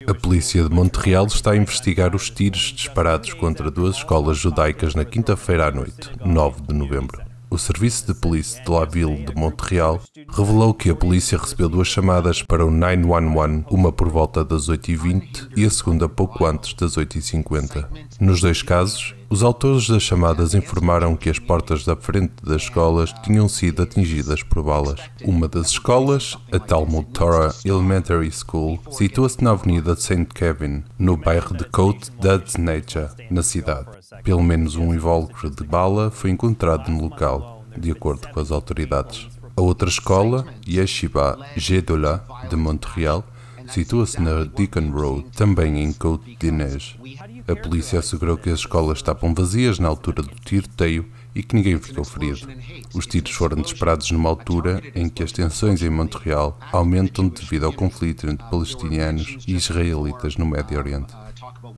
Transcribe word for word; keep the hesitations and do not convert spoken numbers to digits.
A polícia de Montreal está a investigar os tiros disparados contra duas escolas judaicas na quinta-feira à noite, nove de novembro. O serviço de polícia de la Ville de Montreal revelou que a polícia recebeu duas chamadas para o nove um um, uma por volta das oito e vinte e a segunda pouco antes das oito e cinquenta. Nos dois casos, os autores das chamadas informaram que as portas da frente das escolas tinham sido atingidas por balas. Uma das escolas, a Talmud Torah Elementary School, situa-se na Avenida de Saint Kevin, no bairro de Côte d'Adsnecha, na cidade. Pelo menos um invólucro de bala foi encontrado no local, de acordo com as autoridades. A outra escola, Yeshiva Gedolah de Montreal, situa-se na Deacon Road, também em Côte d'Ineige. A polícia assegurou que as escolas estavam vazias na altura do tiroteio e que ninguém ficou ferido. Os tiros foram disparados numa altura em que as tensões em Montreal aumentam devido ao conflito entre palestinianos e israelitas no Médio Oriente.